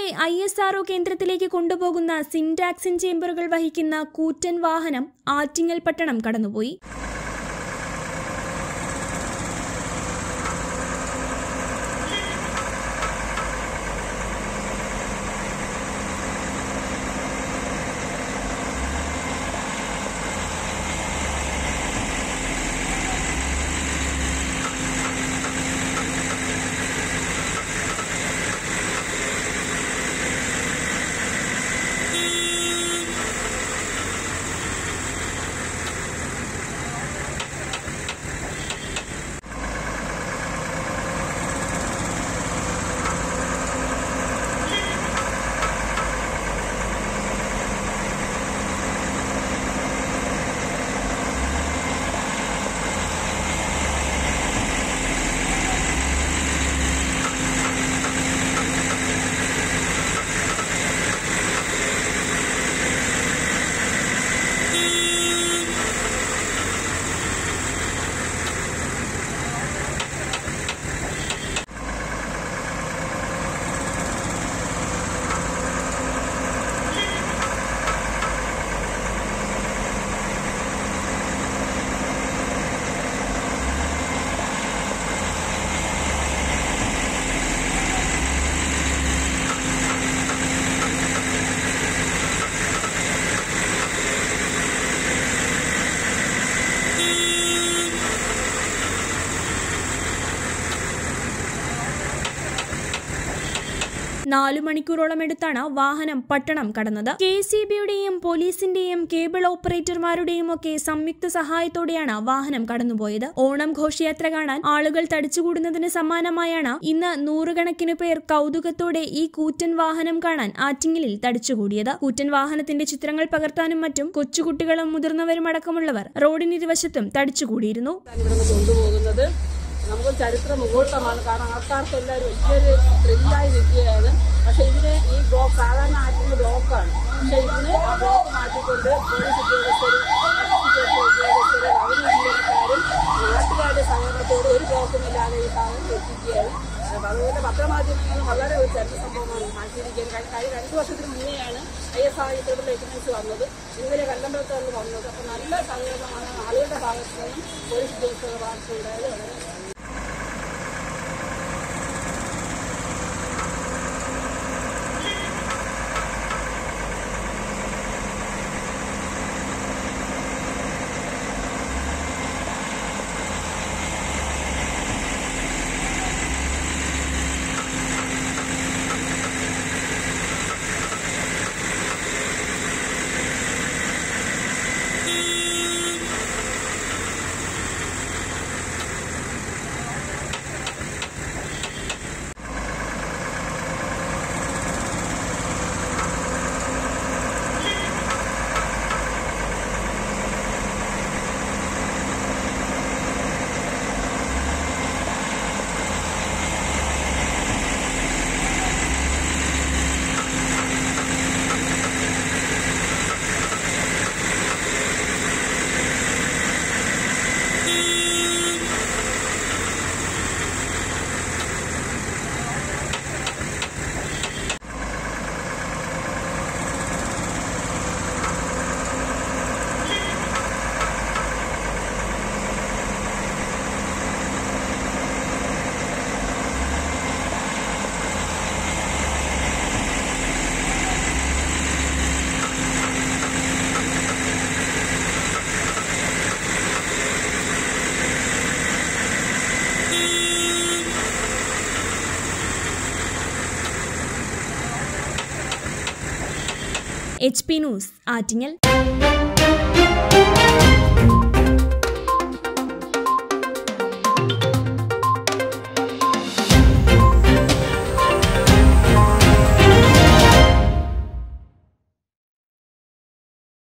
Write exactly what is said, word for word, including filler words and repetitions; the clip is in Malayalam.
ഐ എസ് ആർഒ കേന്ദ്രത്തിലേക്ക് കൊണ്ടുപോകുന്ന സിൻടാക്സിൻ ചേമ്പറുകൾ വഹിക്കുന്ന കൂറ്റൻ വാഹനം ആറ്റിങ്ങൽ പട്ടണം കടന്നുപോയി. നാലു മണിക്കൂറോളം എടുത്താണ് വാഹനം പട്ടണം കടന്നത്. കെ എസ് ഇ ബിയുടെയും പോലീസിന്റെയും കേബിൾ ഓപ്പറേറ്റർമാരുടെയും ഒക്കെ സംയുക്ത സഹായത്തോടെയാണ് വാഹനം കടന്നുപോയത്. ഓണം ഘോഷയാത്ര കാണാൻ ആളുകൾ തടിച്ചുകൂടുന്നതിന് സമാനമായാണ് ഇന്ന് നൂറുകണക്കിന് പേർ കൗതുകത്തോടെ ഈ കൂറ്റൻ വാഹനം കാണാൻ ആറ്റിങ്ങലിൽ തടിച്ചുകൂടിയത്. കൂറ്റൻ വാഹനത്തിന്റെ ചിത്രങ്ങൾ പകർത്താനും മറ്റും കൊച്ചുകുട്ടികളും മുതിർന്നവരും അടക്കമുള്ളവർ റോഡിനിരുവശത്തും തടിച്ചുകൂടിയിരുന്നു. നമുക്ക് ചരിത്ര മുഹൂർത്തമാണ്. കാരണം ആൾക്കാർക്ക് എല്ലാവരും വലിയൊരു ത്രില്ലായി നിൽക്കുകയാണ്. പക്ഷെ ഇതിന് ഈ ബ്ലോക്ക് സാധാരണ ആറ്റിങ്ങൽ ബ്ലോക്കാണ്. പക്ഷെ ഇതിന് ആ ബ്ലോക്ക് മാറ്റിക്കൊണ്ട് പോലീസ് ഉദ്യോഗസ്ഥരും ഉദ്യോഗസ്ഥരും റവന്യൂ ജീവനക്കാരും നാട്ടുകാരുടെ സഹകരണത്തോട് ഒരു ബ്ലോക്കുമില്ലാതെ ഈ സാധനം എത്തിക്കുകയാണ്. അതുപോലെ പത്രമാധ്യമങ്ങളും വളരെ ഒരു ചരിത്ര സംഭവമാണ് മാറ്റിയിരിക്കുന്നത്. കഴിഞ്ഞ രണ്ടു വർഷത്തിന് മുന്നെയാണ് I S R triple licence വന്നത്. ഇന്നലെ കല്ലമ്പലത്താണ് വന്നത്. അപ്പോൾ നല്ല സഹകരണമാണ് ആളുകളുടെ ഭാഗത്തു നിന്നും പോലീസ് ഉദ്യോഗസ്ഥരുടെ ഭാഗത്തുണ്ടായത്. വളരെ എച്ച് പി ന്യൂസ് ആറ്റിങ്ങൽ.